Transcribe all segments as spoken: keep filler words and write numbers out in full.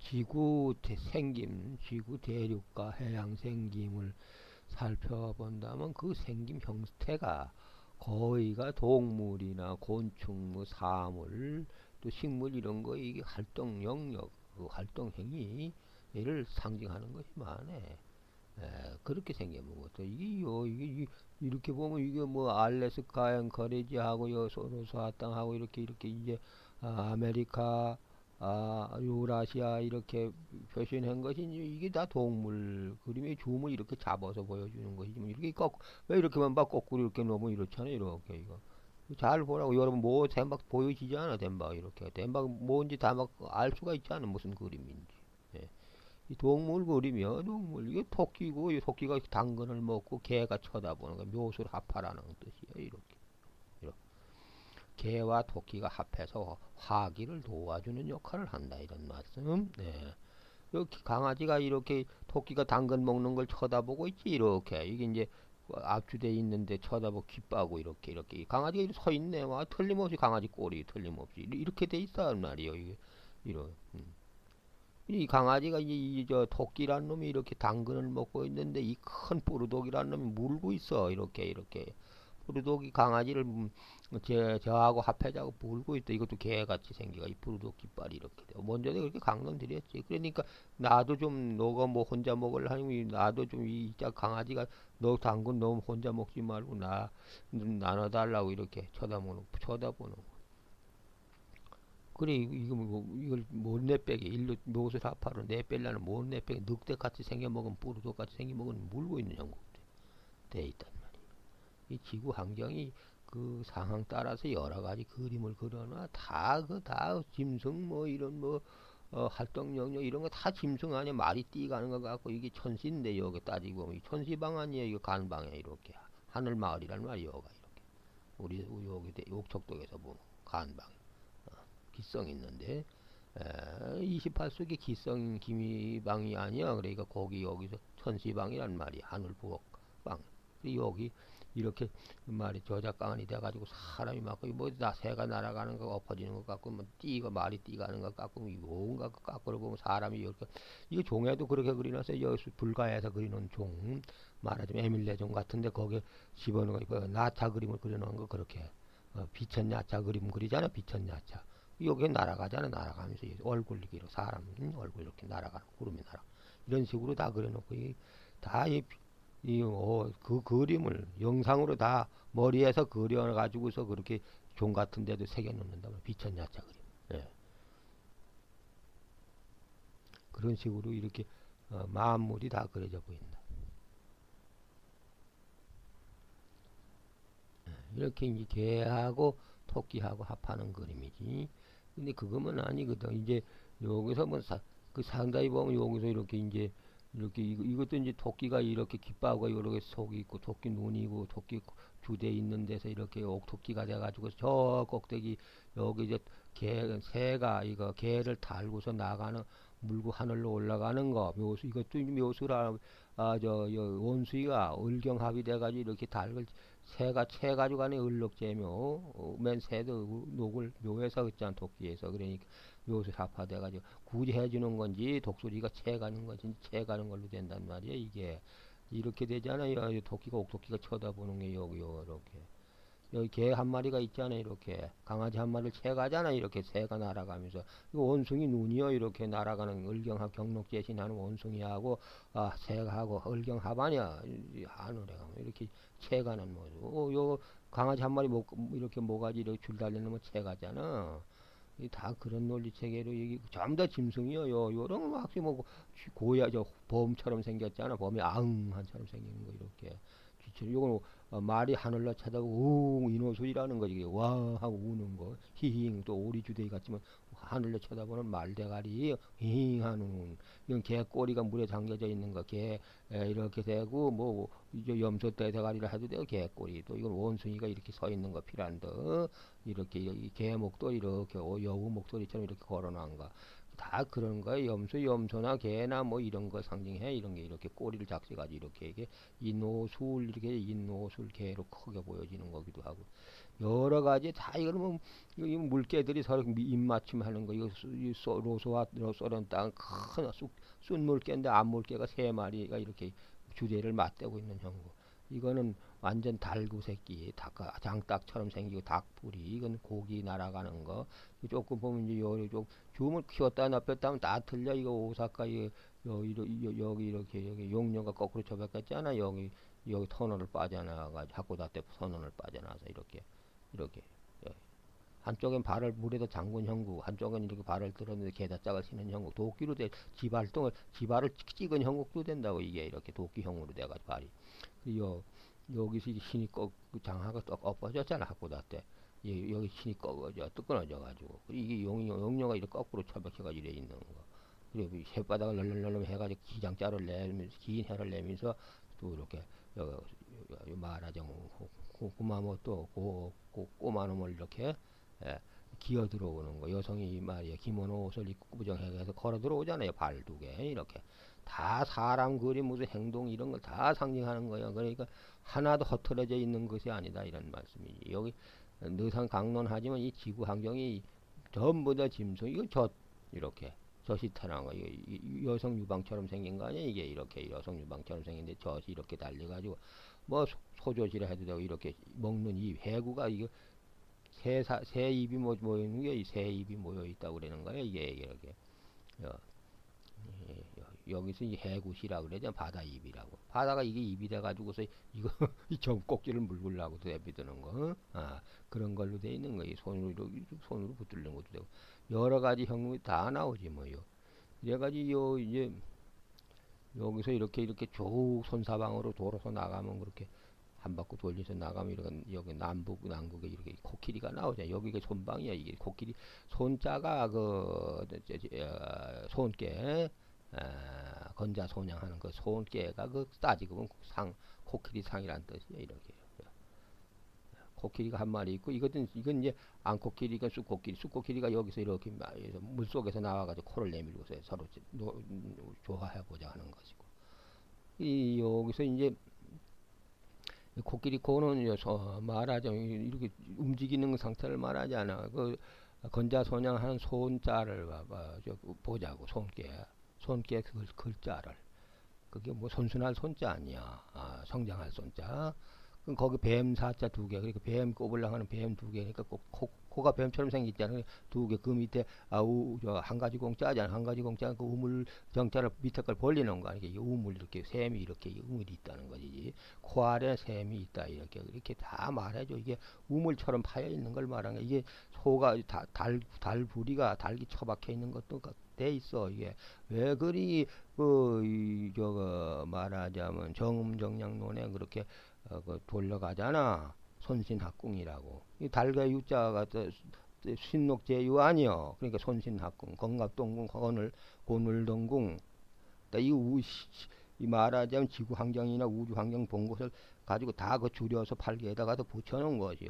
지구 대- 생김, 지구 대륙과 해양 생김을 살펴본다면 그 생김 형태가 거의가 동물이나 곤충, 뭐 사물, 또 식물 이런 거 이게 활동 영역, 그 활동 행위 얘를 상징하는 것이 많네. 에, 그렇게 생겨본 것도 이게 요 이게 이- 이렇게 보면 이게 뭐 알래스카 앵커리지하고 요 소노스화 땅하고 이렇게 이렇게 이제 아, 아메리카 아 유라시아 이렇게 표시한 것이 이제 이게 다 동물 그림의 줌을 이렇게 잡아서 보여주는 것이지 뭐 이렇게 꺾왜 이렇게만 막 거꾸로 이렇게 놓으면 이렇잖아요 이렇게 이거 잘 보라고 여러분 뭐 대박 보여지지 않아 대박 이렇게 대박 뭔지 다 막 알 수가 있지 않아 무슨 그림인지 예. 이 동물 그림이요, 동물. 이게 토끼고, 이 토끼가 당근을 먹고 개가 쳐다보는 거, 묘술 합하라는 뜻이에요, 이렇게. 이렇게. 개와 토끼가 합해서 화기를 도와주는 역할을 한다, 이런 말씀. 네. 이렇게 강아지가 이렇게 토끼가 당근 먹는 걸 쳐다보고 있지, 이렇게. 이게 이제 압축돼 있는데 쳐다보고 기뻐하고 이렇게, 이렇게. 강아지가 이렇게 서 있네, 와, 틀림없이 강아지 꼴이 틀림없이. 이렇게 돼 있단 말이에요, 이게. 이런. 음. 이 강아지가 이 저 토끼란 놈이 이렇게 당근을 먹고 있는데 이 큰 푸르독이란 놈이 물고 있어 이렇게 이렇게 푸르독이 강아지를 음, 제 저하고 합해자고 물고 있다 이것도 개같이 생기가 이 푸르독 깃발이 이렇게 돼 먼저 내가 그렇게 강론드렸지 그러니까 나도 좀 너가 뭐 혼자 먹으려니 나도 좀 이 강아지가 너 당근 너무 혼자 먹지 말고 나 나눠달라고 이렇게 쳐다보는 쳐다보는 그래 이거, 이거 뭐 이걸 못 내빼게 일로 묘술 하파로 내빼려는 못 내빼게 늑대같이 생겨먹은 뽀르도같이 생겨먹은 물고 있는 형국돼 돼 있단 말이야. 이 지구 환경이 그 상황 따라서 여러 가지 그림을 그려놔 다 그 다 짐승 뭐 이런 뭐 어, 활동 영역 이런 거 다 짐승 아니야 말이 뛰가는 것 같고 이게 천시인데 여기 따지고 보면 천시방 아니에요 이거 간방에 이렇게 하늘 마을이란 말이야 여가 이렇게 우리 여기 욕척동에서 보면 간방 기성 있는데 이십팔 세기 기성 기미방이 아니야. 그러니까 거기 여기서 천시방이란 말이 하늘 부엌방. 여기 이렇게 말이 저작강한이 돼가지고 사람이 막 뭐나 새가 날아가는 거 엎어지는 것 같고 뭐 띠가 말이 띠가는 것 같고 뭔가 그 깎으로 보면 사람이 이렇게 이거 종에도 그렇게 그리놨어요. 여기 불가에서 그리는 종 말하자면 에밀레종 같은데 거기에 집어넣은 거 나차 그림을 그려놓은 거 그렇게 어, 비천야차 그림 그리잖아 비천야차 여기 날아가잖아 날아가면서 얼굴 이렇게 사람 응? 얼굴 이렇게 날아가는 구름이 날아 이런 식으로 다 그려놓고 다이 이, 어, 그 그림을 영상으로 다 머리에서 그려가지고서 그렇게 종 같은 데도 새겨놓는다 비천야차 그림 예. 그런 식으로 이렇게 어, 만물이 다 그려져 보인다 이렇게 이제 개하고 토끼하고 합하는 그림이지 근데 그거만 아니거든. 이제 여기서 뭐 사, 그 상당히 보면 여기서 이렇게 이제 이렇게 이거, 이것도 이제 토끼가 이렇게 깃발과 이렇게 속이 있고 토끼 눈이고 토끼 주대 있는 데서 이렇게 옥토끼가 돼가지고 저 꼭대기 여기 이제 개 새가 이거 개를 달고서 나가는 물고 하늘로 올라가는 거 묘수 이것도 묘수라 아저 원수이가 을경합이 돼가지고 이렇게 달을 새가 채 가지고 가는 을록제묘 어, 맨 새도 녹을 묘해서 그잖아 토끼에서 그러니까 묘수 사파돼 가지고 굳이 해주는 건지 독수리가 채 가는 건지 채 가는 걸로 된단 말이야 이게 이렇게 되잖아요 토끼가 옥토끼가 쳐다보는 게 여기 요렇게 여기 개 한 마리가 있잖아요 이렇게 강아지 한 마리를 채 가잖아 이렇게 새가 날아가면서 이거 원숭이 눈이요 이렇게 날아가는 을경합 경록제신하는 원숭이하고 아 새하고 을경합하냐 하늘에 가면 이렇게 채 가는 모습 어, 요 강아지 한 마리 목 이렇게 모가지 이렇게 줄 달리는 거채 가잖아 이 다 그런 논리 체계로 이게 전부 다 짐승이요. 요 요런 막 뭐 고야 저 범처럼 생겼잖아. 범이 앙한처럼 생긴 거 이렇게. 귀처럼 요건 어, 말이 하늘로 쳐다보고 우 인호술이라는 거지. 이게 와 하고 우는 거. 히힝 또 오리주둥이 같지만 하늘로 쳐다보는 말대가리 히힝 하는 이건 개 꼬리가 물에 잠겨져 있는 거. 개 에, 이렇게 되고 뭐 이제 염소 떼 대가리를 해도 되고 개 꼬리 또 이건 원숭이가 이렇게 서 있는 거 피란드 이렇게 개 목도리 이렇게 여우 목도리처럼 이렇게 걸어놓은 거. 다 그런 거야. 염소, 염소나 개나 뭐 이런 거 상징해. 이런 게 이렇게 꼬리를 작져가지고 이렇게 이게 인노술 이렇게 인노술 개로 크게 보여지는 거기도 하고. 여러 가지 다 이거는 뭐 이 물개들이 서로 미- 입맞춤하는 거 이거 수- 이 소- 로소와 소련 땅큰 쏜물개인데 암물개가 세 마리가 이렇게 주제를 맞대고 있는 형국. 이거는 완전 달구 새끼 닭 장닭처럼 생기고 닭뿔이 이건 고기 날아가는 거. 조금 보면 이제 요, 요 줌을 키웠다 납혔다 하면 다 틀려. 이거 오사카 이 여기 여- 여기 이렇게 여기 용녀가 거꾸로 접혔잖아. 여기 여기 터널을 빠져나가지고 하코다테 터널을 빠져나와서 이렇게 이렇게 예. 한쪽엔 발을 물에다 잠근 형국, 한쪽은 이렇게 발을 들었는데 게다짝을 치는 형국, 도끼로 돼 지발동을 지발을 찍은 형국도 된다고. 이게 이렇게 도끼형으로 돼가지고 발이. 요 여기서 이 신이 꺾 그 장하가 떡 엎어졌잖아 하코다 때. 예, 여기 신이 꺾어져 뜨끈어져 가지고 이게 용 용녀가 이렇게 거꾸로 처박혀가지고 이래 있는 거. 그리고 이 혓바닥을 널널널 해가지고 기장자를 내면서 긴 혀를 내면서 또 이렇게 요, 요, 요 말하자면 고구마모또 고, 고, 꼬마 놈을 이렇게 예, 기어 들어오는 거. 여성이 말이야 기모노 옷을 입고 무정해서 걸어 들어오잖아요. 발 두 개 이렇게 다 사람 그림 무슨 행동 이런 걸 다 상징하는 거야. 그러니까 하나도 허털어져 있는 것이 아니다 이런 말씀이지. 여기 늘상 강론하지만 이 지구 환경이 전부 다 짐승 이거 젖 이렇게 젖이 타는 거. 이거 이- 여성 유방처럼 생긴 거 아니야. 이게 이렇게 여성 유방처럼 생긴데 젖이 이렇게 달려가지고 뭐 소- 소조지라 해도 되고 이렇게 먹는 이 해구가 이거 새, 사, 새 입이 모, 모여 있는 게 이 새 입이 모여 있다고 그러는 거야. 이게 이렇게 여, 예, 여, 여기서 이 해구시라 그러죠. 바다 입이라고. 바다가 이게 입이 돼가지고서 이거 이 점꼭지를 물고라고 대비드는 거. 어? 아 그런 걸로 돼 있는 거. 이 손으로 손으로 붙들는 것도 되고 여러 가지 형국이 다 나오지 뭐요. 그래가지고 이제 여기서 이렇게 이렇게 쭉 손사방으로 돌아서 나가면 그렇게 한 바퀴 돌려서 나가면 이런 여기 남북 남극에 이렇게 코끼리가 나오잖아. 여기가 손방이야. 이게 코끼리 손자가 그 저, 저, 어, 손깨 어, 건자 손양하는 그 손깨가 그 따지고 상 코끼리 상이란 뜻이야. 이렇게 코끼리가 한 마리 있고 이것은 이건 이제 암코끼리가 쑥코끼리 쑥코끼리가 여기서 이렇게 물 속에서 나와가지고 코를 내밀고서 서로 노, 조화해 보자 하는 것이고 이 여기서 이제 코끼리 코는 서 말하자면 이렇게 움직이는 상태를 말하지 않아. 그 건자손양하는 손자를 봐봐. 저 보자고 손깨 손깨 그 글자를 그게 뭐 손순할 손자 아니야. 아, 성장할 손자. 그럼 거기 뱀 사자 두 개. 그러니까 뱀 꼽으려고 하는 뱀 두 개. 그러니까 코, 코, 코가 뱀처럼 생겼잖아. 두 개. 그 밑에 아우 저 한 가지 공짜잖아. 한 가지 공짜 그 우물 정자를 밑에 걸 벌리는 거 아니야. 우물 이렇게 샘이 이렇게 우물이 있다는 거지. 코 아래 샘이 있다 이렇게 이렇게 다 말해줘. 이게 우물처럼 파여 있는 걸 말하는 거야. 이게 소가 다, 달 달부리가 달기 처박혀 있는 것도 돼 있어. 이게 왜 그리 그, 이, 저거, 말하자면, 정음정량론에 그렇게, 어, 그 돌려가잖아. 손신학궁이라고. 이 달가 유자가 또, 신록제유 아니여. 그러니까 손신학궁, 건갑동궁, 건을, 고늘동궁. 이, 우, 이 말하자면 지구환경이나 우주환경 본 것을 가지고 다 그 줄여서 팔기에다가 더 붙여놓은 거지요.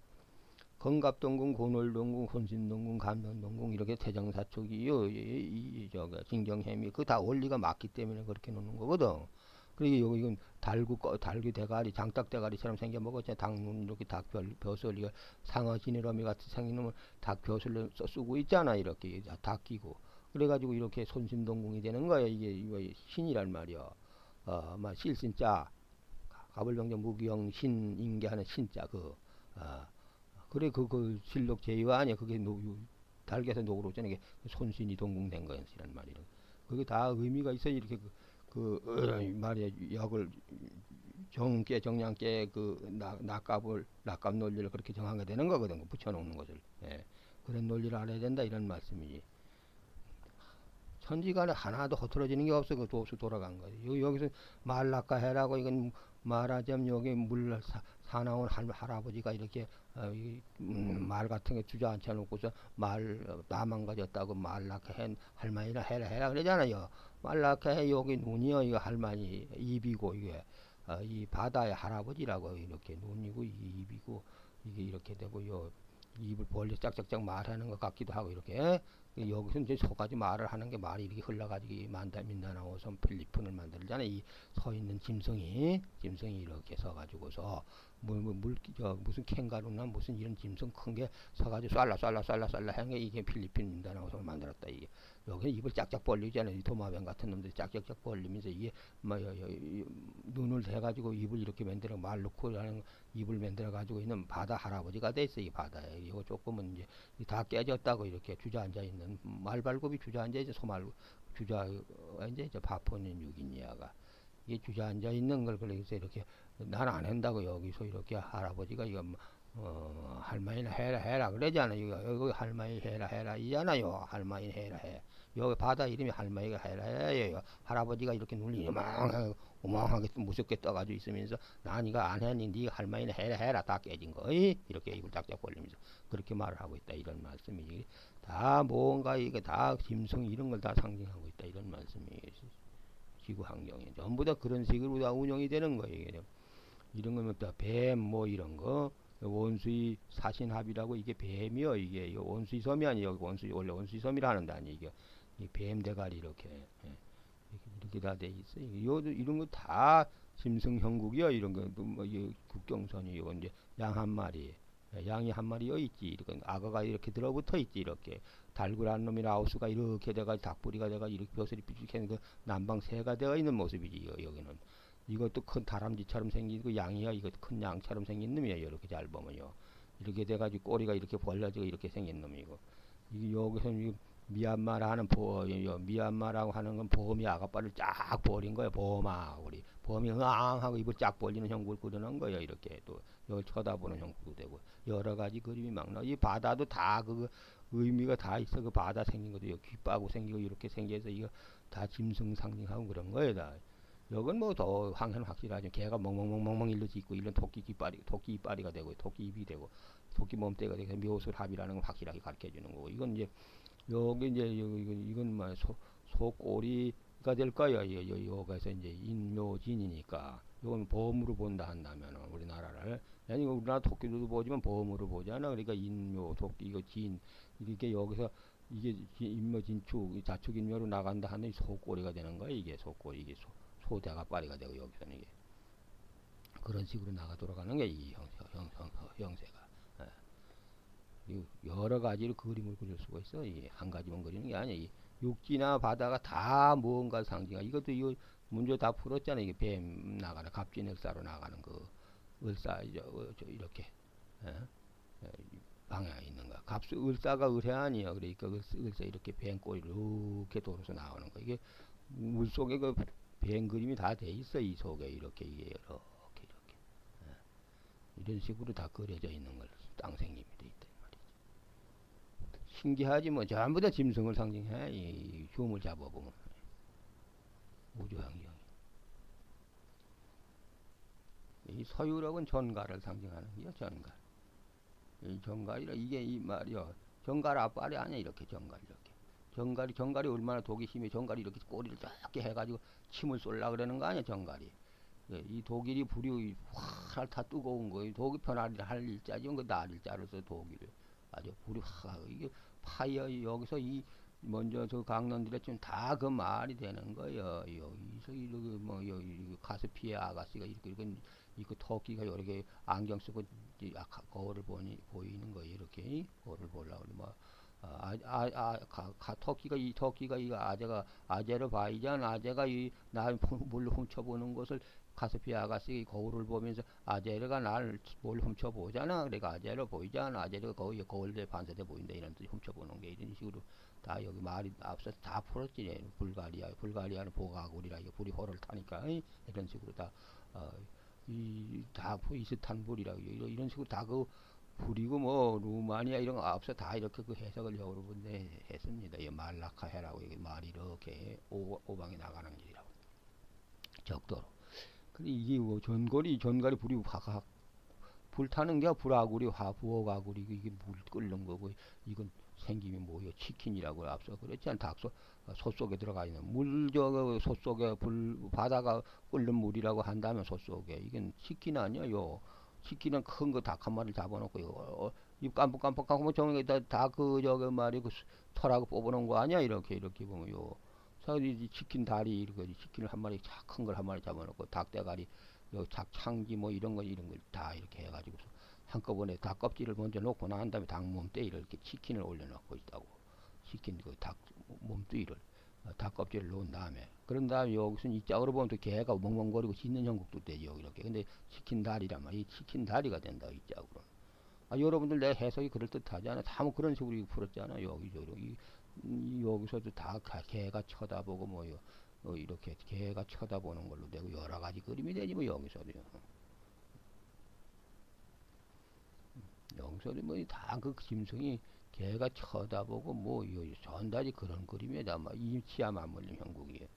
건갑동궁, 고놀동궁, 혼신동궁, 감전동궁 이렇게 태정사축이요. 이, 이, 저거 진경햄이 그 다 원리가 맞기 때문에 그렇게 놓는 거거든. 그리고 여기 이건 달구 달구 대가리, 장닭 대가리처럼 생겨 먹었잖아. 닭눈 이렇게 닭별 벼슬 이거 상어 지느러미 같이 생긴 놈을 닭 벼슬로 쓰고 있잖아. 이렇게 닭 끼고. 그래가지고 이렇게 손신동궁이 되는 거야. 이게 이거 신이란 말이야. 어, 막 실신자 가불병정 무기영 신 인계하는 신자 그. 어, 그래 그, 그 실록 제휴 아니야. 그게 노, 달걀에서 녹으로 오잖아. 이게 손신이 동궁된 거였이란 말이야. 그게 다 의미가 있어. 이렇게 그, 그 어, 말이야 역을 정계 정량계 그 나, 낙갑을 낙갑 논리를 그렇게 정하게 되는 거거든. 그 붙여놓는 것을. 예. 그런 논리를 알아야 된다 이런 말씀이지. 천지간에 하나도 흐트러지는 게 없어. 그 도수 돌아간 거지. 여기, 여기서 말낙가 해라고 이건 말하자면 여기 물 사, 사나운 할, 할아버지가 이렇게 어, 이, 음, 말 같은 게 주저앉혀 놓고서 말 어, 나만 가졌다고 말낙가 해 할머니나 해라 해라 그러잖아요. 말낙가 해 여기 눈이요 이거 할머니 입이고 이게 어, 이 바다의 할아버지라고 이렇게 눈이고 입이고 이게 이렇게 되고 요 입을 벌려 짝짝짝 말하는 것 같기도 하고 이렇게 여기서 이제 소가지 말을 하는 게 말이 이렇게 흘러가지고 만다 민다나오섬 필리핀을 만들잖아요. 이 서 있는 짐승이 짐승이 이렇게 서가지고서 뭐, 뭐, 물, 저, 무슨 캥거루나 무슨 이런 짐승 큰 게 서가지고 쏴라 쏴라 쏴라 쏴라 하는 게 이게 필리핀 민다나오섬을 만들었다. 이게 여기 입을 짝짝 벌리잖아요. 이 도마뱀 같은 놈들이 짝짝짝 벌리면서 이게 뭐 여, 여, 여, 눈을 대가지고 입을 이렇게 만들어 말 놓고 하는 입을 만들어 가지고 있는 바다 할아버지가 돼 있어. 이 바다에 이거 조금은 이제 다 깨졌다고 이렇게 주저앉아 있는 말발굽이 주저앉아 있어. 소말 주저 이제 저 바포닌 유기니아가 이게 주저앉아 있는 걸 그래서 이렇게 난 안 한다고 여기서 이렇게 할아버지가 이거 어 할머니는 해라 해라 그러잖아요. 이거 여기 할머니 해라 해라 이잖아요. 할머니 해라 해. 여기 바다 이름이 할머니가 해라 해요. 할아버지가 이렇게 눈이 요망하게 오망하게 무섭게 떠가지고 있으면서 난 이거 안 했니 네 할머니는 해라 해라 다 깨진 거 이렇게 입을 짝짝 벌리면서 그렇게 말을 하고 있다 이런 말씀이지. 다 뭔가 이게 다 짐승 이런 걸 다 상징하고 있다 이런 말씀이에요. 지구 환경이 전부 다 그런 식으로 다 운영이 되는 거예요. 이런 거는 또 뱀 뭐 이런 거 원수의 사신합이라고 이게 뱀이요. 이게 원수의 섬이 아니에요. 원수의 원래 원수의 섬이라 하는데 아니 이게 이 뱀 대가리 이렇게 예. 이렇게, 이렇게 다 돼 있어요. 요 이런 거 다 짐승 형국이요. 이런 거뭐 국경선이 요 이제 양 한 마리 양이 한 마리 여 있지. 이렇게 악어가 이렇게 들어붙어 있지. 이렇게 달굴한 놈이 라오스가 이렇게 돼가 닭뿌리가 돼가 이렇게 벼슬이 삐죽해는 그 남방 새가 되어 있는 모습이지. 여기는 이것도 큰 다람쥐처럼 생긴 그 양이야. 이거 큰 양처럼 생긴 놈이에요. 이렇게 잘 보면요. 이렇게 돼가지고 꼬리가 이렇게 벌려지고 이렇게 생긴 놈이고. 이게 여기서는 미얀마라는 보, 미얀마라고 하는 건 보험이 아가빠를 쫙 벌인 거예요. 보험아 우리 보험이 응앙하고 입을 쫙 벌리는 형국을 그려놓은 거예요. 이렇게 또 여기 쳐다보는 형국도 되고 여러 가지 그림이 막 나와. 이 바다도 다 그 의미가 다 있어. 그 바다 생긴 것도 여기 귓바고 생기고 이렇게 생겨서 이거 다 짐승 상징하고 그런 거예요. 다. 여건 뭐 더 황현 확실하죠. 개가 멍멍멍멍멍 일러지 있고 이런 토끼 깃발이 토끼 이빨이가 되고 토끼 입이 되고 토끼 몸대가 되고 묘술합이라는 걸 확실하게 가르쳐 주는 거고 이건 이제 여기 이제 이건 이건 뭐 소 소꼬리가 될 거야. 여기서 이제 인묘진이니까 이건 보험으로 본다 한다면 우리나라를 아니 우리나라 토끼도 보지만 보험으로 보잖아. 그러니까 인묘 토끼 이거 진 이렇게 여기서 이게 인묘진축 자축인묘로 나간다 하는 소꼬리가 되는 거야. 이게 소꼬리 이게 소 소대가빠리가 되고 여기서는 이게 그런 식으로 나가 돌아가는 게 이 형세, 형, 형, 형세가 예. 여러 가지로 그림을 그릴 수가 있어. 이 한 가지만 그리는 게 아니야. 이 육지나 바다가 다 무언가 상징하. 이것도 이거 문제 다 풀었잖아. 이게 뱀 나가는 갑진을사로 나가는 그 을사 저, 저 이렇게 예? 예, 방향에 있는 거. 갑수 을사가 을해 아니야. 그러니까 을사, 을사 이렇게 뱀 꼬리를 이렇게 돌아서 나오는 거. 이게 물 속에 그 뱀 그림이 다 돼 있어. 이 속에 이렇게 이게 이렇게 이렇게 예. 이런 식으로 다 그려져 있는 걸 땅생님이 돼 있다 말이지. 신기하지 뭐. 전부 다 짐승을 상징해. 이 흉을 잡아보면 우주 환경이. 이 서유럽은 전갈을 상징하는 게요. 전갈. 이 전갈이라 이게 이 말이요. 전갈 앞발이 아니야. 이렇게 전갈 이렇게. 정갈이 정갈이 얼마나 독이 심해. 정갈이 이렇게 꼬리를 쫙게 해가지고 침을 쏠라 그러는 거 아니야. 정갈이 예, 이 독일이 불이 확 다 뜨거운 거예요. 독이 편할 할 일자지 그 날일자로서 독일을 아주 불이 확 이게 파이어 여기서 이 먼저 저 강론들에 지금 다 그 말이 되는 거예요. 여기서 이렇게 뭐 여기 가스피에 아가씨가 이렇게 이렇게 이거 토끼가 이렇게 안경 쓰고 거울을 보니 보이는 거예요. 이렇게 거울을 보려고 뭐. 아, 아, 아, 가, 가, 토끼가, 이 토끼가, 이 아재가, 아재로 봐이잖아. 아재가 이, 날 뭘 훔쳐보는 것을 가스피 아가씨 거울을 보면서 아재가 날 뭘 훔쳐보잖아. 그러니까 아재로 보이잖아. 아재가 거의 거울에 반사돼 보인다. 이런 뜻이 훔쳐보는 게 이런 식으로 다 여기 말이 앞서서 다 풀었지. 불가리아, 불가리아는 보가구리라. 이게 불이 호를 타니까. 이? 이런 식으로 다, 어, 이, 다 이스탄불이라고. 이런, 이런 식으로 다 그, 불이고 뭐 루마니아 이런 거 앞서 다 이렇게 그 해석을 여러분들 했습니다. 이 말라카해라고 이게 말이 이렇게 오, 오방에 나가는 길이라고 적도로. 근데 이게 뭐 전거리 전갈이 불이 확확 불타는 게 불아구리 화 부어가구리 이게 물 끓는 거고 이건 생김이 뭐요 치킨이라고 앞서 그랬지 닭소 소 속에 들어가 있는 물 저 소 속에 불 바다가 끓는 물이라고 한다면 소 속에 이건 치킨 아니야 요. 치킨은 큰 거 닭 한 마리를 잡아놓고 요, 입 깜빡깜빡하고 뭐 정에 다그 저기 말이 그 털하고 뽑아놓은 거 아니야 이렇게 이렇게 보면 요. 사이 치킨 다리 이렇게 치킨을 한 마리 큰 걸 한 마리 잡아놓고 닭 대가리 요 작창기 뭐 이런 거 이런 걸 다 이렇게 해가지고 한꺼번에 닭 껍질을 먼저 놓고 난 다음에 닭 몸뚱이를 이렇게 치킨을 올려놓고 있다고. 치킨 그 닭 몸뚱이를 어, 닭 껍질을 놓은 다음에 그런 다음에 여기서 이 짝으로 보면 또 개가 멍멍거리고 짖는 형국도 되죠 이렇게. 근데 치킨 다리란 말이야. 이 치킨 다리가 된다 이 짝으로. 아, 여러분들 내 해석이 그럴 듯하지 않아? 다 뭐 그런 식으로 풀었잖아 여기저기. 이, 이, 여기서도 다 개가 쳐다보고 뭐 어, 이렇게 개가 쳐다보는 걸로 되고 여러 가지 그림이 되지 뭐 여기서도요. 여기서도 뭐 다 그 짐승이 개가 쳐다보고 뭐 전다지 그런 그림에다 막 임치야 맞물림 형국이에요.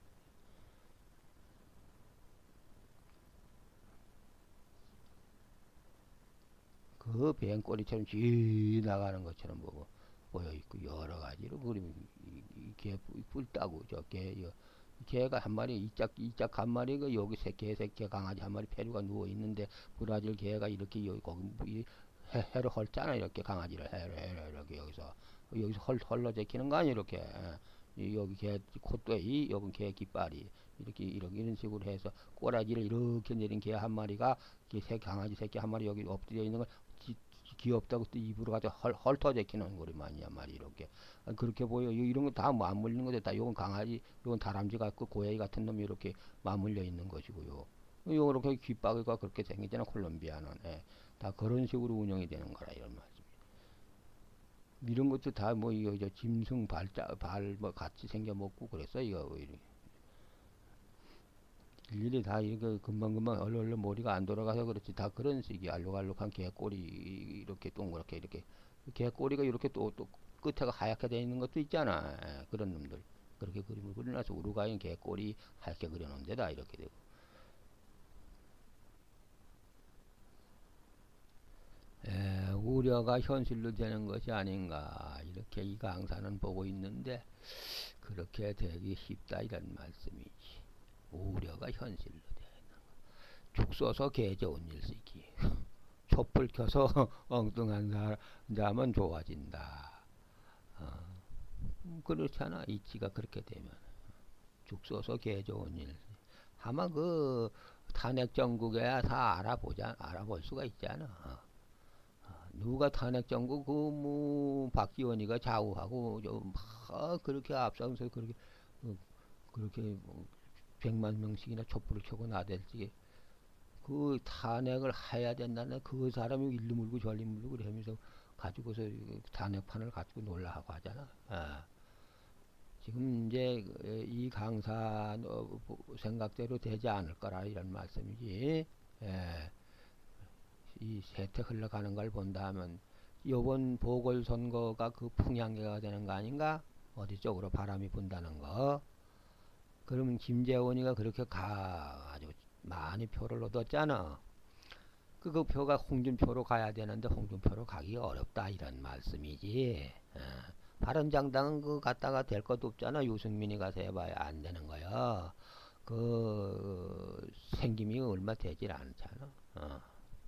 그 뱅꼬리처럼 지나가는 것처럼 보고 보여 있고 여러 가지로 그림이 개 뿔따고 저개 개가 한 마리 이짝 이짝 한 마리가 여기 새개 새끼 강아지 한 마리 페루가 누워 있는데 브라질 개가 이렇게 여기 거기 해, 해를 헐잖아 이렇게 강아지를 해를 해를 이렇게 여기서 여기서 헐 헐러 제키는 거 아니야 이렇게 이, 여기 개 콧대이 여기 개 깃발이 이렇게 이렇게 이런 식으로 해서 꼬라지를 이렇게 내린 개 한 마리가 새 강아지 새끼 한 마리 여기 엎드려 있는 걸 지, 귀엽다고 또 입으로 가지고 헐 헐터 제키는 거리만이야 말이 이렇게 아, 그렇게 보여. 이런 거 다 맞물리는 거죠. 다 요건 강아지, 요건 다람쥐 같고 고양이 같은 놈이 이렇게 맞물려 있는 것이고요. 요 이렇게 귓바퀴가 그렇게 생기잖아 콜롬비아는. 예. 다 그런 식으로 운영이 되는 거라 이런 말씀. 이런 것도 다 뭐 이거 저 짐승 발자 발 뭐 같이 생겨 먹고 그랬어 이거 이렇게. 일일이 다 이거 금방금방 얼른 얼른 머리가 안 돌아가서 그렇지 다 그런 식이 알록알록한 개꼬리 이렇게 동그랗게 이렇게 개꼬리가 이렇게 또 또 끝에가 하얗게 되어 있는 것도 있잖아. 에, 그런 놈들 그렇게 그림을 그려놔서 우루과이는 개꼬리 하얗게 그려놓은 데다 이렇게 되고 에, 우려가 현실로 되는 것이 아닌가 이렇게 이 강사는 보고 있는데 그렇게 되기 쉽다 이런 말씀이지. 우려가 현실로 되는 죽 써서 개 좋은 일쓰기 촛불 켜서 엉뚱한 사람은 좋아진다. 어, 음, 그렇잖아 이치가 그렇게 되면 죽 써서 개 좋은 일 아마 그 탄핵 정국에야 다 알아보자 알아볼 수가 있잖아. 어, 누가 탄핵 정국 그뭐 박지원이가 좌우하고 막 그렇게 앞서서 그렇게 어, 그렇게 뭐 백만 명씩이나 촛불을 켜고 나댈지 그 탄핵을 해야 된다는 그 사람이 일로 물고 저리 물고 그러면서 가지고서 탄핵판을 가지고 놀라 하고 하잖아. 아, 지금 이제 이 강사 생각대로 되지 않을 거라 이런 말씀이지. 예, 이 세태 흘러가는 걸 본다면 이번 보궐선거가 그 풍향계가 되는 거 아닌가? 어디 쪽으로 바람이 분다는 거. 그러면 김재원이가 그렇게 가 아주 많이 표를 얻었잖아. 그, 그 표가 홍준표로 가야 되는데 홍준표로 가기 어렵다 이런 말씀이지. 어. 바른정당은 그 갔다가 될 것도 없잖아. 유승민이 가서 해봐야 안 되는 거야. 그 생김이 얼마 되질 않잖아. 어.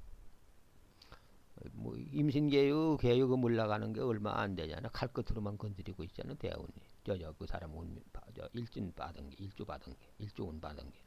뭐 임신개유 개유가 물러가는 게 얼마 안 되잖아. 칼끝으로만 건드리고 있잖아. 대운이 저저 그 사람 운, 저 일진 받은 게 일주 받은 게 일주 운 받은 게.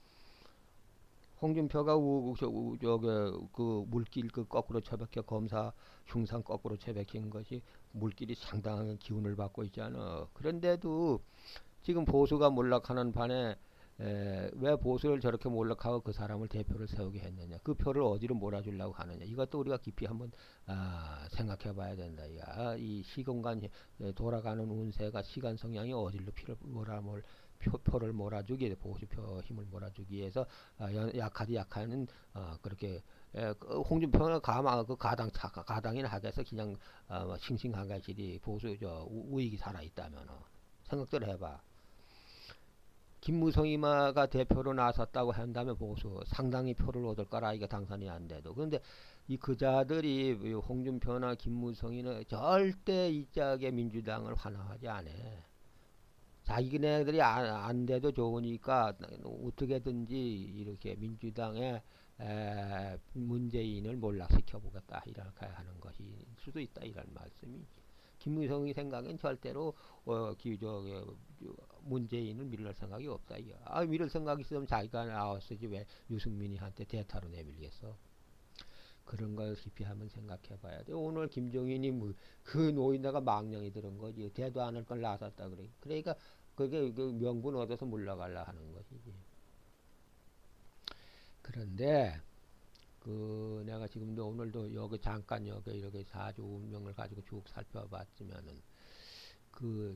홍준표가 우, 저, 우, 저게 그 물길 그 거꾸로 처박혀 검사 흉상 거꾸로 처박힌 것이 물길이 상당한 기운을 받고 있잖아. 그런데도 지금 보수가 몰락하는 판에 에, 왜 보수를 저렇게 몰락하고 그 사람을 대표를 세우게 했느냐. 그 표를 어디로 몰아주려고 하느냐. 이것도 우리가 깊이 한번 아, 생각해 봐야 된다. 야, 이 시공간 돌아가는 운세가 시간 성향이 어디로 피를 몰아몰 표, 표를 몰아주기 보수표 힘을 몰아주기 위해서 아, 약하디 약하는 어, 그렇게 에, 그 홍준표는 가마 그 가당 차 가당이나 하겠어 그냥 어, 싱싱하게지리 보수 저 우익이 살아 있다면 어. 생각들 해봐. 김무성이마가 대표로 나섰다고 한다면 보수 상당히 표를 얻을 거라 이게 당선이 안 돼도. 그런데 이 그자들이 홍준표나 김무성이는 절대 이 짝의 민주당을 환영하지 않아. 자기네들이 안, 안 돼도 좋으니까 어떻게든지 이렇게 민주당에 에, 문재인을 몰락시켜 보겠다 이렇게 하는 것이 수도 있다 이런 말씀이지. 김무성이 생각엔 절대로 어, 기, 저, 저, 문재인을 밀을 생각이 없다. 이거. 아, 밀을 생각이 있으면 자기가 나왔으지 왜 유승민이한테 대타로 내밀겠어. 그런 걸 깊이 한번 생각해 봐야 돼. 오늘 김종인이 뭐, 그 노인네가 망령이 들은 거지. 대도 않을 걸 나섰다 그래. 그러니까 그게 그 명분 얻어서 물러가려 하는 것이지. 그런데 그 내가 지금도 오늘도 여기 잠깐 여기 이렇게 사주 운명을 가지고 쭉 살펴봤지만은 그,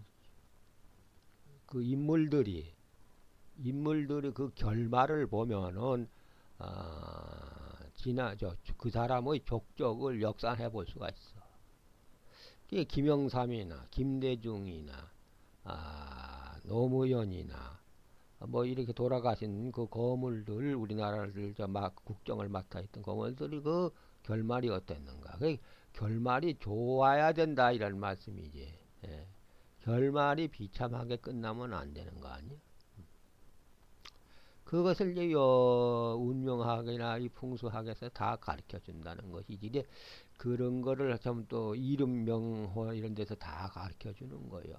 그 인물들이 인물들의 그 결말을 보면은 아, 지나 저 그 사람의 족적을 역산해 볼 수가 있어. 그게 김영삼이나 김대중이나 아, 노무현이나 뭐 이렇게 돌아가신 그 거물들 우리나라를 저 막 국정을 맡아 있던 거물들이 그 결말이 어땠는가? 그 결말이 좋아야 된다 이런 말씀이지. 예. 결말이 비참하게 끝나면 안 되는 거 아니야? 그것을 이제 여 운명학이나 이 풍수학에서 다 가르쳐 준다는 것이지. 이제 그런 거를 좀 또 이름 명호 이런 데서 다 가르쳐 주는 거예요.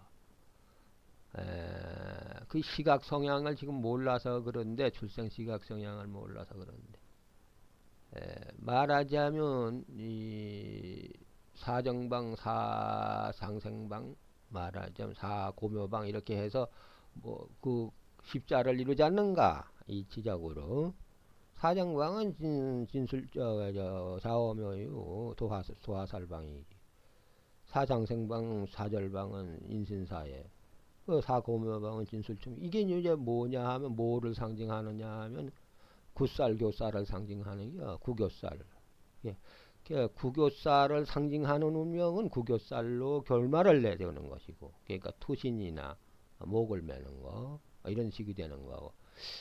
에, 그 시각 성향을 지금 몰라서 그런데 출생 시각 성향을 몰라서 그런데 에, 말하자면 이 사정방 사상생방 말하자면 사고묘방 이렇게 해서 뭐 그 십자를 이루지 않는가 이 지적으로 사정방은 진, 진술 저, 저 사오묘유 도화 도화살방이지 사장생방 사절방은 인신사에 그 사고묘방은 진술충 이게 이제 뭐냐 하면 뭐를 상징하느냐 하면 굿살 교살을 상징하는 게 구교살. 예. 그 구교살을 상징하는 운명은 구교살로 결말을 내려는 것이고 그러니까 투신이나 목을 매는 거 이런 식이 되는 거고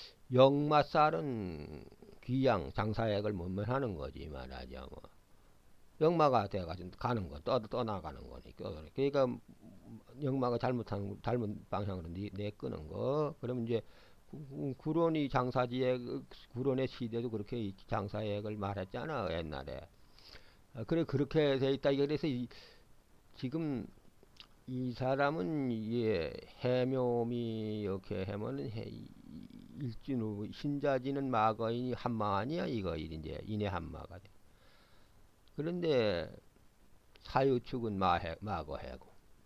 역마살은 귀양 장사액을 못 면하는 거지 말하자면 역마가 돼가지고 가는 거 떠, 떠나가는 거니까 그러니까 역마가 잘못한 잘못 방향으로 내, 내끄는 거 그러면 이제 구론이 장사지액 구론의 시대도 그렇게 장사액을 말했잖아 옛날에. 아, 그래 그렇게 돼 있다. 그래서 이, 지금 이 사람은 예, 해묘미 이렇게 하면은 해, 일진우 신자지는 마거인이 한마 아니야 이거 이제 인해 한마가 돼. 그런데 사유축은 마해, 마거해고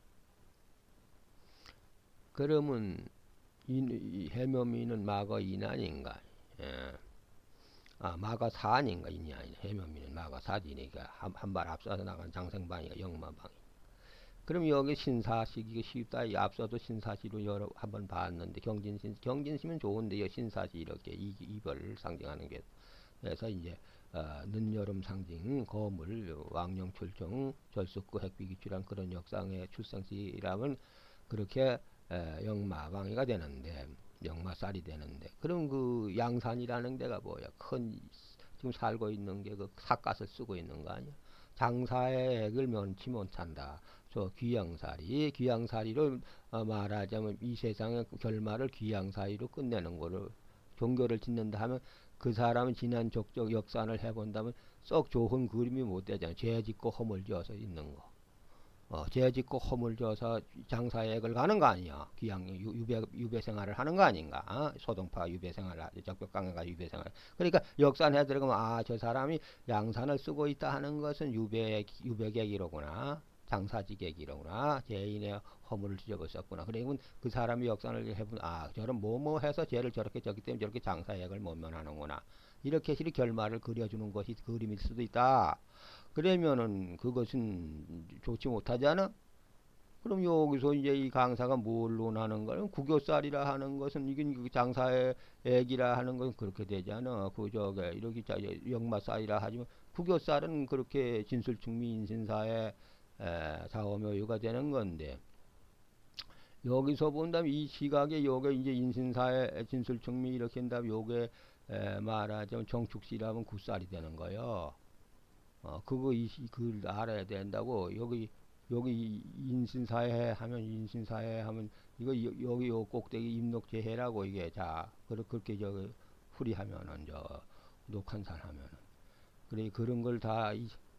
그러면 이, 해묘미는 마거인 아닌가? 예. 아 마거 사 아닌가 이니 아니 해묘미는 마거 사지니까 한 발 앞서서 나간 장생방이가 영마방이. 그럼 여기 신사시 쉽다. 이 앞서도 신사시로 여러 한번 봤는데 경진신 경진시면 좋은데요. 신사시 이렇게 이, 이별을 상징하는 게 그래서 이제 어, 늦여름 상징 거물 왕령 출정 절숙구 핵비기출한 그런 역상의 출생시라면 그렇게 에, 영마방이가 되는데 영마살이 되는데 그럼 그 양산이라는 데가 뭐야? 큰 지금 살고 있는 게 그 삿갓을 쓰고 있는 거 아니야? 장사의 액을 면치 못한다. 저 귀양살이 귀양살이로 어, 말하자면 이 세상의 결말을 귀양살이로 끝내는 거를 종교를 짓는다 하면 그 사람은 지난 족적 역산을 해본다면 썩 좋은 그림이 못 되잖아. 죄 짓고 허물 지어서 있는 거. 어, 죄 짓고 허물 지어서 장사액을 가는 거 아니야. 귀양 유배 유배 생활을 하는 거 아닌가? 어? 소동파 유배 생활을 적벽강가 유배 생활. 그러니까 역산해 들어가면 아 저 사람이 양산을 쓰고 있다 하는 것은 유배 유배객이로구나. 장사지객이로구나. 죄인의 허물을 지적했었구나. 그러면 그 사람이 역산을 해본 아 저런 뭐뭐 해서 죄를 저렇게 졌기 때문에 저렇게 장사액을 못 면하는구나. 이렇게 실 결말을 그려주는 것이 그림일 수도 있다. 그러면은 그것은 좋지 못하지 않아? 그럼 여기서 이제 이 강사가 뭘 논하는 거는 구교살이라 하는 것은 이게 장사의 액이라 하는 것은 그렇게 되지 않아. 그 저게 이렇게 역마살이라 하지만 구교살은 그렇게 진술충미 인신사의 사오묘유가 되는 건데 여기서 본다면 이 시각에 요게 이제 인신사의 진술충미 이렇게 한다면 요게 에, 말하자면 정축시라면 굿살이 되는 거요. 어, 그거 이, 그 알아야 된다고. 여기 여기 인신사회 하면 인신사회 하면 이거 여, 기요 꼭대기 임록제해라고 이게 자 그렇게 저 풀이하면은 저 녹한산 하면은. 그래, 그런 걸 다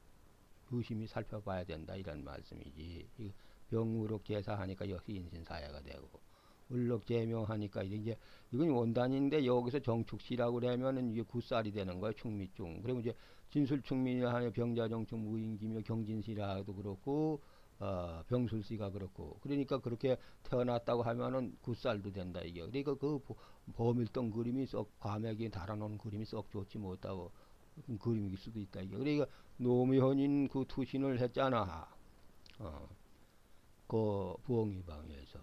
유심히 살펴봐야 된다 이런 말씀이지. 병으로 계사하니까 역시 인신사회가 되고, 을록제명하니까 이제 이건 원단인데 여기서 정축시라고 그러면은 이게 굿살이 되는 거예요. 충미중. 그리고 이제 진술충미하며 병자정축 무인기며 경진시라도 그렇고, 어, 병술시가 그렇고. 그러니까 그렇게 태어났다고 하면은 굿살도 된다 이게. 그러니까 그 범일동 그림이 썩 과맥이 달아놓은 그림이 썩 좋지 못하고 그림일 수도 있다 이게. 그러니까 노무현인 그 투신을 했잖아. 어, 그 부엉이방에서.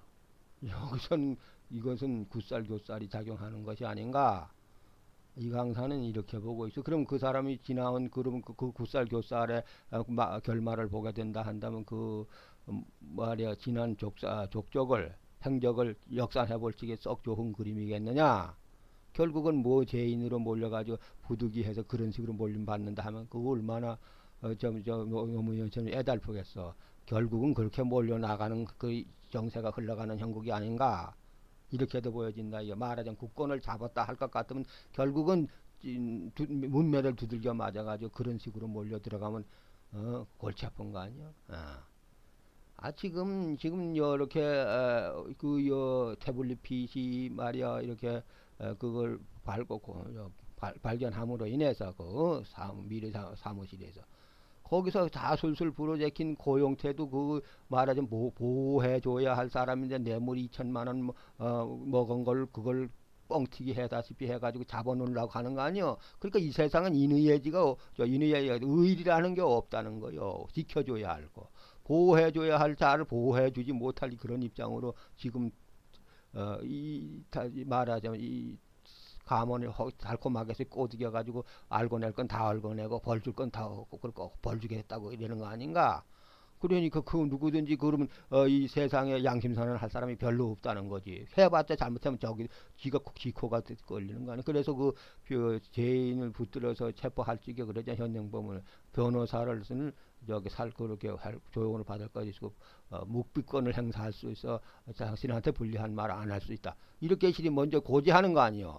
여기서는 이것은 굿살교살이 작용하는 것이 아닌가. 이 강사는 이렇게 보고 있어. 그럼 그 사람이 지나온 그럼 그, 그 굿살교살의 어, 결말을 보게 된다 한다면 그 음, 말이야 지난 족사 족적을 행적을 역산해 볼 적에 썩 좋은 그림이겠느냐. 결국은 뭐 죄인으로 몰려가지고 부득이해서 그런 식으로 몰림 받는다 하면 그거 얼마나 어, 저, 저 노무현처럼 애달프겠어. 결국은 그렇게 몰려 나가는 그 정세가 흘러가는 형국이 아닌가. 이렇게도 보여진다. 이거 말하자면 국권을 잡았다 할 것 같으면 결국은 두, 문매를 두들겨 맞아가지고 그런 식으로 몰려 들어가면 어, 골치 아픈 거 아니야? 아. 아 지금 지금 이렇게 어, 그여 태블릿 피씨 말이야 이렇게 어, 그걸 발고 어, 발, 발견함으로 인해서 그 어, 사무, 미래 사, 사무실에서 거기서 다 술술 불어제킨 고용태도 그 말하자면 보, 보호해줘야 할 사람인데 뇌물 이천만 원 어, 먹은 걸 그걸 뻥튀기 해다시피 해가지고 잡아놓으려고 하는 거 아니요. 그러니까 이 세상은 인의예지가 저 인의예 의리라는 게 없다는 거요. 지켜줘야 할 거. 보호해줘야 할 자를 보호해주지 못할 그런 입장으로 지금 어, 이, 다, 말하자면 이 감원을 허, 달콤하게 해서 꼬드겨가지고 알고 낼 건 다 알고 내고 벌 줄 건 다 그걸 벌 주겠다고 이러는 거 아닌가? 그러니까 그 누구든지 그러면 어, 이 세상에 양심선언을 할 사람이 별로 없다는 거지. 해봤자 잘못하면 저기 지가 기코가 걸리는 거 아니야. 그래서 그, 그 죄인을 붙들어서 체포할 적에 그러자 현행범을 변호사를 쓰는 저기 살 그렇게 할 조용을 받을 것이 있고 어, 묵비권을 행사할 수 있어 당신한테 불리한 말 안 할 수 있다. 이렇게 실이 먼저 고지하는 거 아니요.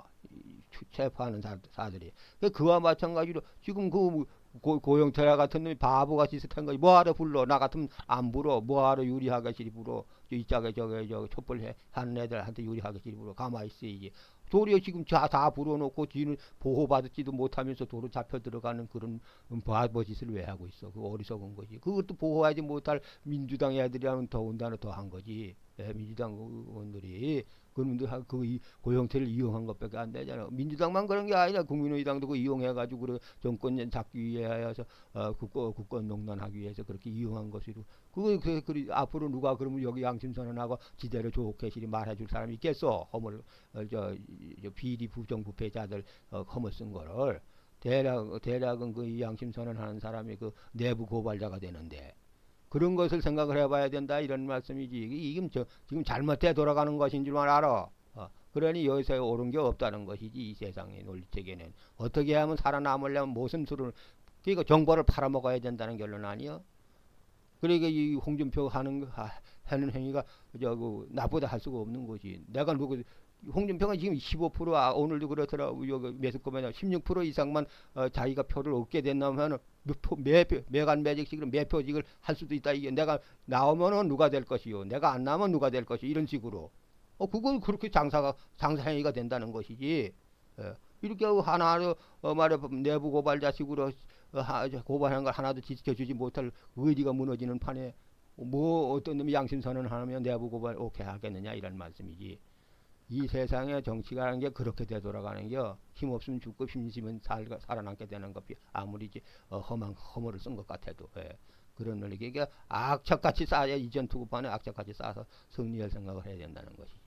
체포하는 사, 사들이. 그와 마찬가지로 지금 그 고, 고영태라 같은 놈이 바보같이 있었던 거지. 뭐하러 불러? 나 같으면 안 불어. 뭐하러 유리하게 시리 불어? 이 짝에 저게 저 촛불 하는 애들한테 유리하게 시리 불어. 가만히 있어야지. 도리어 지금 다, 다 불어놓고 뒤는 보호받지도 못하면서 도로 잡혀 들어가는 그런 바보짓을 왜 하고 있어? 그 어리석은 거지. 그것도 보호하지 못할 민주당 애들이라면 더군다나 더 한 거지. 예, 민주당 의원들이 그놈들 그 고영태를 이용한 것밖에 안 되잖아. 민주당만 그런 게 아니라 국민의당도 그 이용해가지고 그래 정권 잡기 위해서 어, 국권 국권 농단하기 위해서 그렇게 이용한 것이로. 그, 그, 그, 앞으로 누가 그러면 여기 양심선언하고 지대로 좋게 시리 말해줄 사람이 있겠어? 허물 어, 저, 저 비리 부정부패자들 어, 허물 쓴 거를 대략 대략은 그 양심선언하는 사람이 그 내부 고발자가 되는데. 그런 것을 생각을 해봐야 된다 이런 말씀이지. 이게 저, 지금 잘못돼 돌아가는 것인 줄만 알아. 어, 그러니 여기서 옳은 게 없다는 것이지. 이 세상의 논리체계는 어떻게 하면 살아남으려면 무슨 수를 그러니까 정보를 팔아먹어야 된다는 결론 아니요. 그러니까 이 홍준표 하는 하, 하는 행위가 저 그 나보다 할 수가 없는 거지. 내가 누구 홍준표가 지금 십오 퍼센트 아, 오늘도 그렇더라고. 여기 매스컴에 십육 퍼센트 이상만 어, 자기가 표를 얻게 된다면 매표 매간 매직식으로 매표직을 할 수도 있다. 이게 내가 나오면은 누가 될 것이요. 내가 안 나오면 누가 될 것이 이런 식으로. 어 그건 그렇게 장사가 장사 행위가 된다는 것이지. 예. 이렇게 하나 어, 말해 내부 고발자식으로 어, 하, 고발하는 걸 하나도 지켜주지 못할 의리가 무너지는 판에 뭐 어떤 놈이 양심선언을 하면 내부 고발 오케이 하겠느냐 이런 말씀이지. 이 세상의 정치가라는 게 그렇게 되돌아가는 게 힘없으면 죽고 힘있으면 살, 살아남게 되는 것 아무리 어, 험한 허물을 쓴 것 같아도 예. 그런 논리 이게 악착같이 쌓아야 이전 투구판에 악착같이 쌓아서 승리할 생각을 해야 된다는 것이지.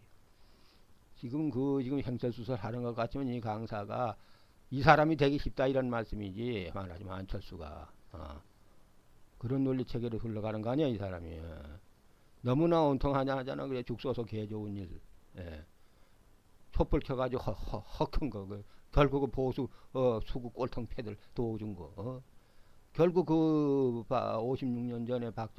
지금 그 지금 행설수설 하는 것 같지만 이 강사가 이 사람이 되기 쉽다 이런 말씀이지 말하자면 안철수가 어. 그런 논리 체계로 흘러가는 거 아니야 이 사람이. 너무나 온통하냐 하잖아. 그래 죽 쏘서 개 좋은 일. 예. 촛불 켜가지고 허, 허, 허큰 거. 그, 결국은 보수 어, 수구 꼴통 패들 도와준 거. 어? 결국 그 오십육 년 전에 박정희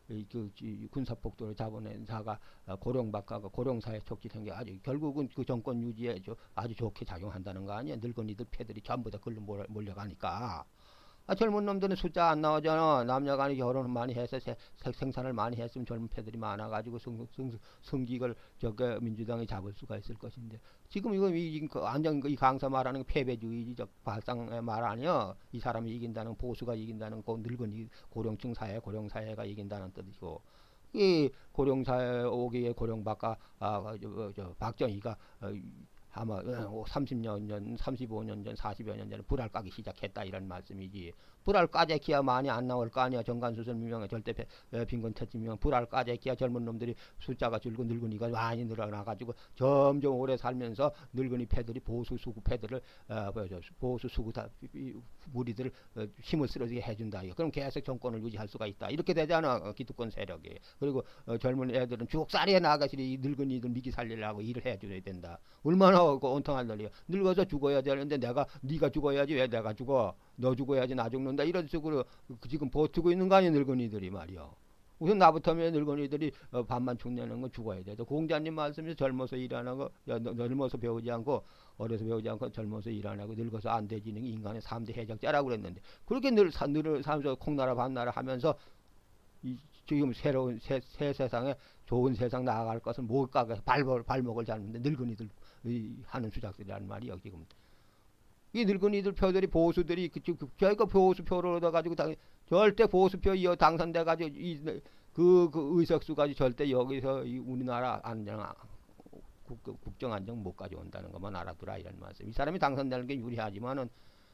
그 군사폭도를 잡아낸 사가 고령박가가 고령사회 촉지 생겨 아주 결국은 그 정권 유지에 아주 좋게 작용한다는 거 아니야. 늙은이들 패들이 전부 다 글로 몰려가니까. 아, 젊은 놈들은 숫자 안 나오잖아. 남녀간에 결혼을 많이 해서 세, 생산을 많이 했으면 젊은 패들이 많아가지고 승, 승, 승직을 저게 민주당이 잡을 수가 있을 것인데 지금 이거 이, 그 완전 이 강사 말하는 게 패배주의적 발상의 말 아니야. 이 사람이 이긴다는 보수가 이긴다는 그 늙은이 고령층 사회 고령사회가 이긴다는 뜻이고 이 고령사회 오기에 고령박가 아, 저, 저, 박정희가 어, 아마 삼십 년 전, 삼십오 년 전, 사십여 년 전에 불알 까기 시작했다 이런 말씀이지. 불알 까재기야 많이 안 나올 거 아니야. 정관수선 유명해 절대 빈곤차집 유명 불알 까재기야 젊은 놈들이 숫자가 줄고 늙은이가 많이 늘어나가지고 점점 오래 살면서 늙은이 패들이 보수 수구 패들을 어, 보수 수구 다 무리들을 어, 힘을 쓰러지게 해준다. 그럼 계속 정권을 유지할 수가 있다. 이렇게 되잖아. 어, 기득권 세력이. 그리고 어, 젊은 애들은 죽살이에 나가시리 이 늙은이들 미기 살리려고 일을 해줘야 된다. 얼마나 그 온통할 널이야. 늙어서 죽어야 되는데 내가 네가 죽어야지 왜 내가 죽어? 너 죽어야지 나 죽는다. 이런 식으로 지금 버티고 있는 거 아니야 늙은이들이 말이야. 우선 나부터면 늙은이들이 어, 밥만 축내는 건 죽어야 돼. 공자님 말씀에서 젊어서 일 안 하고 야, 젊어서 배우지 않고 어려서 배우지 않고 젊어서 일 안 하고 늙어서 안 되지는 게 인간의 삼 대 해적자라고 그랬는데 그렇게 늘 늘 살면서 콩나라 밤나라 하면서 이, 지금 새로운 새, 새 세상에 좋은 세상 나아갈 것은 뭘까 발목, 발목을 잡는데 늙은이들 이, 하는 수작들이란 말이야 지금. 이 늙은이들 표들이 보수들이 그쪽 저희가 보수표를 얻어가지고 당, 절대 보수표 이어 당선돼가지고 이 그 그 의석수까지 절대 여기서 이 우리나라 안정 국, 국정 안정 못 가져온다는 것만 알아두라 이런 말씀. 이 사람이 당선되는 게 유리하지만은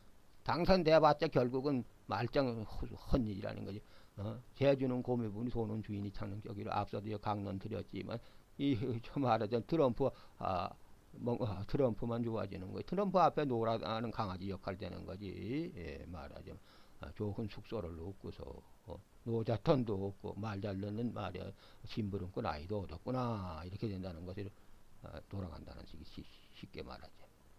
당선돼봤자 결국은 말짱 헛일이라는 거지. 어? 재주는 고매분이 손은 주인이 찾는 격이로 앞서도 강론 드렸지만 이좀 말하자면 트럼프 아, 뭐, 아, 트럼프만 좋아지는 거예요. 트럼프 앞에 놀아나는 강아지 역할 되는 거지. 예, 말하자면 아, 좋은 숙소를 놓고서 어, 노자턴도 없고 말 잘 듣는 말이야 심부름꾼 아이도 얻었구나 이렇게 된다는 것을 아, 돌아간다는 식이 쉽게 말하죠.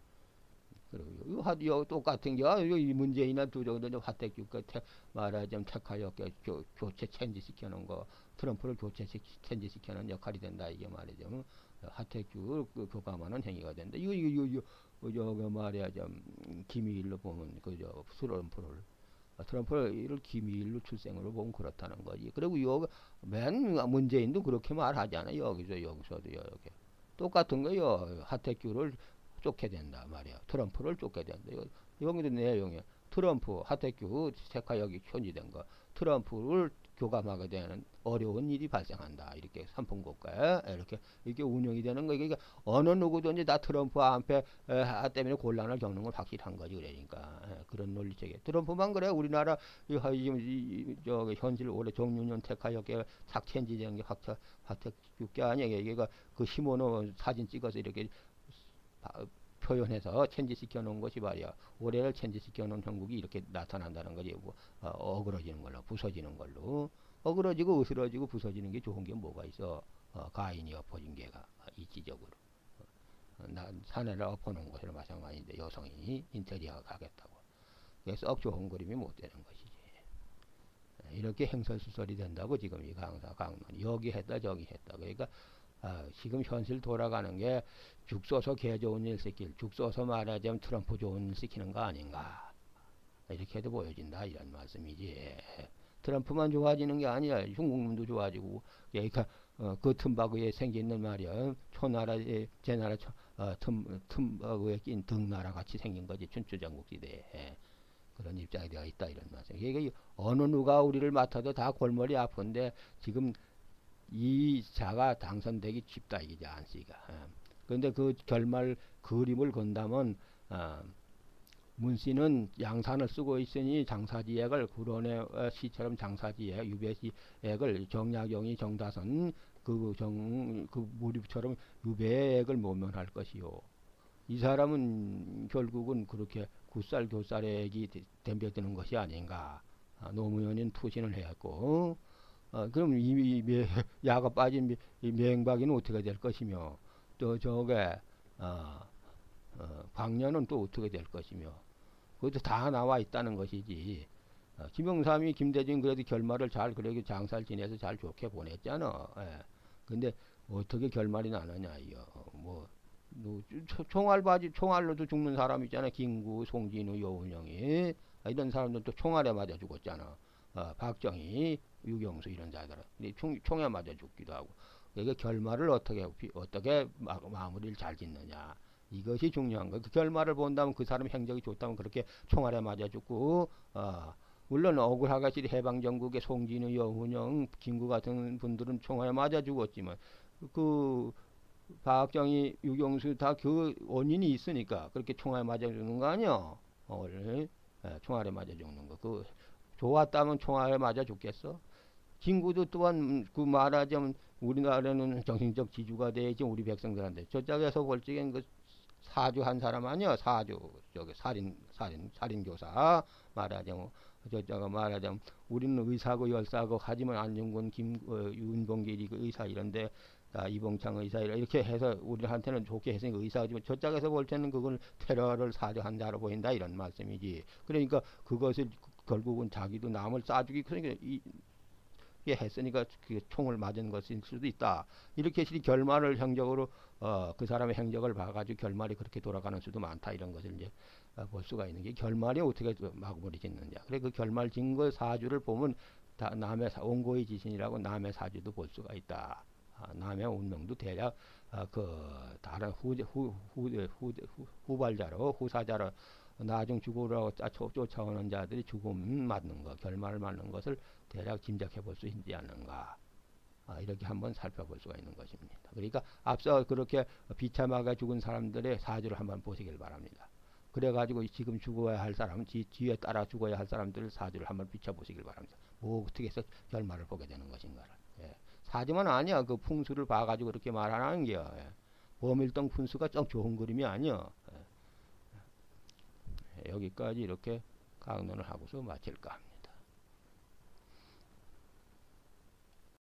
그리고 요 똑같은 게이 문재인이나 두정도 화택주 끝에 말하자면 택하였게 교체 체인지시켜놓은 거 트럼프를 교체 체인지시켜놓은 역할이 된다 이게 말이죠. 하택주를 그 교감하는 행위가 된다. 이거 이거 이거 저거 말이야 좀 기밀로 보면 그저 트럼프를 트럼프를 기밀로 출생으로 보면 그렇다는 거지. 그리고 이거 맨 문재인도 그렇게 말하잖아. 여기서 여기서도 이렇게 똑같은 거요. 하택주를 쫓게 된다 말이야. 트럼프를 쫓게 된다. 여기도 내용이야. 트럼프, 하택규, 세카 여기 현지된 거. 트럼프를 교감하게 되는 어려운 일이 발생한다. 이렇게 삼풍국가에 이렇게 이게 운영이 되는 거. 그러니까 어느 누구든지 다 트럼프 앞에 에, 때문에 곤란을 겪는 건 확실한 거지. 그러니까 에, 그런 논리체계. 트럼프만 그래. 우리나라 이, 이, 이, 저 현실 올해 정유년 테카 여기 삭체인지되는 게 확, 하택규게 아니야. 이게 그 시모노 사진 찍어서 이렇게 표현해서 체인지시켜 놓은 것이 말이야. 올해를 체인지시켜 놓은 형국이 이렇게 나타난다는 거지. 뭐, 어, 어그러지는 걸로, 부서지는 걸로. 어그러지고 으스러지고 부서지는 게 좋은 게 뭐가 있어. 어, 가인이 엎어진 게가 이치적으로. 어, 난 사내를 엎어놓은 것이랑 마찬가지인데 여성이 인테리어가 가겠다고. 그래서 썩 좋은 그림이 못 되는 것이지. 이렇게 행설수설이 된다고 지금 이 강사 강론. 여기 했다 저기 했다. 그러니까 아, 지금 현실 돌아가는 게 죽 쏘서 개 좋은 일 시킬, 죽 쏘서 말하자면 트럼프 좋은 일 시키는 거 아닌가. 이렇게도 보여진다 이런 말씀이지. 트럼프만 좋아지는 게 아니라 중국놈도 좋아지고 그러니까 어, 그 틈바구에 생기는 말이야. 초나라에 제 나라 어, 틈, 틈바구에 낀 등나라 같이 생긴 거지. 춘추전국 시대에. 그런 입장이 되어 있다 이런 말씀. 이게 어느 누가 우리를 맡아도 다 골머리 아픈데 지금 이 자가 당선되기 쉽다 이기지 않습니까? 그런데 그 결말 그림을 건다면 어, 문씨는 양산을 쓰고 있으니 장사지액을 구론의 시처럼 장사지액, 유배시액을 정약용이 정다선 그 정 그 무립처럼 유배액을 모면할 것이요. 이 사람은 결국은 그렇게 굿살 교살액이 덤벼드는 것이 아닌가. 아, 노무현은 투신을 해왔고. 어, 그럼 이, 이 매, 야가 빠진 매, 이 맹박이는 어떻게 될 것이며 또 저게 어, 어, 광년은 또 어떻게 될 것이며 그것도 다 나와 있다는 것이지. 어, 김영삼이 김대중 그래도 결말을 잘 그래도 장사를 지내서 잘 좋게 보냈잖아. 예. 근데 어떻게 결말이 나느냐 이요. 뭐, 뭐 초- 총알 바지 총알로도 죽는 사람 있잖아. 김구, 송진우, 여운형이 아, 이런 사람들도 총알에 맞아 죽었잖아. 어, 박정희, 유경수 이런 자들은 근데 총, 총에 맞아 죽기도 하고. 이게 결말을 어떻게 어떻게 마, 마무리를 잘 짓느냐. 이것이 중요한 거예요. 그 결말을 본다면 그 사람 행적이 좋다면 그렇게 총알에 맞아 죽고 어, 물론 억울하가시 해방정국의 송진우, 여운형, 김구 같은 분들은 총알에 맞아 죽었지만 그 박정희, 유경수 다 그 원인이 있으니까 그렇게 총알에 맞아 죽는 거 아니야? 어, 원래 예, 총알에 맞아 죽는 거. 그 좋았다면 총알에 맞아 죽겠어? 김구도 또한 그 말하자면 우리나라는 정신적 지주가 돼야지 우리 백성들한테 저쪽에서 볼 적엔 그 사주 한 사람 아니야 사주 저기 살인 살인 살인 교사 말하자면 저자가 말하자면 우리는 의사고 열사고 하지만 안중근 김 어, 윤봉길이 그 의사 이런데 아, 이봉창 의사 이렇게 해서 우리한테는 좋게 했으니까 의사지만 저쪽에서 볼 때는 그걸 테러를 사주한 자로 보인다 이런 말씀이지. 그러니까 그것을 결국은 자기도 남을 쏴주기 그러니까 이, 게 했으니까 그 총을 맞은 것일 수도 있다. 이렇게 시 결말을 행적으로 어, 그 사람의 행적을 봐가지고 결말이 그렇게 돌아가는 수도 많다. 이런 것을 이제 어, 볼 수가 있는 게 결말이 어떻게 마무리 짓느냐. 그래 그 결말 진거 사주를 보면 다 남의 사, 온고의 지신이라고 남의 사주도 볼 수가 있다. 아, 남의 운명도 대략 아, 그 다른 후대 후 후대 후대 후, 후발자로 후사자로 나중 죽으라고 쫓아오는 자들이 죽음 맞는 거, 결말을 맞는 것을 대략 짐작해 볼 수 있지 않는가. 아, 이렇게 한번 살펴볼 수가 있는 것입니다. 그러니까 앞서 그렇게 비참하게 죽은 사람들의 사주를 한번 보시길 바랍니다. 그래가지고 지금 죽어야 할 사람, 뒤, 뒤에 따라 죽어야 할 사람들 사주를 한번 비춰보시길 바랍니다. 뭐 어떻게 해서 결말을 보게 되는 것인가를. 예. 사주만 아니야. 그 풍수를 봐가지고 그렇게 말하는 게 예. 범일동 풍수가 좀 좋은 그림이 아니야. 예. 여기까지 이렇게 강론을 하고서 마칠까.